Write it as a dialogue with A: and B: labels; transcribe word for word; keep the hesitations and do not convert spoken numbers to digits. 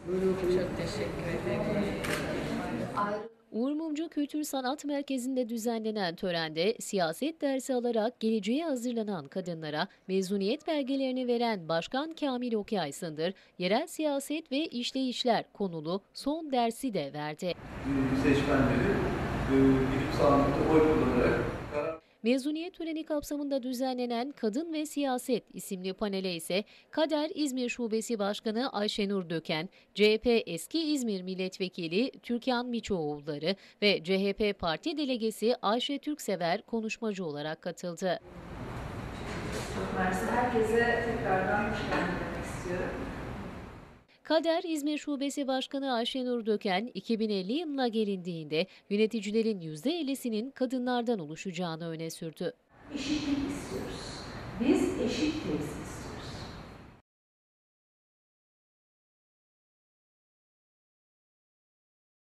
A: Çok teşekkür ederim.
B: Uğur Mumcu Kültür Sanat Merkezi'nde düzenlenen törende siyaset dersi alarak geleceğe hazırlanan kadınlara mezuniyet belgelerini veren Başkan Kamil Okyay-Sındır, yerel siyaset ve işleyişler konulu son dersi de verdi.
C: Seçmenleri e, gidip sandıkta oy kullanarak karar.
B: Mezuniyet töreni kapsamında düzenlenen Kadın ve Siyaset isimli panele ise Kader İzmir Şubesi Başkanı Ayşenur Döken, C H P eski İzmir Milletvekili Türkan Miçoğulları ve C H P Parti Delegesi Ayşe Türksever konuşmacı olarak katıldı.
A: Çok mersi. Herkese tekrardan hoş geldin demek istiyorum.
B: Kader İzmir Şubesi Başkanı Ayşenur Döken, iki bin elli yılına gelindiğinde yöneticilerin yüzde ellisinin kadınlardan oluşacağını öne sürdü.
A: Eşitlik istiyoruz. Biz eşit temsil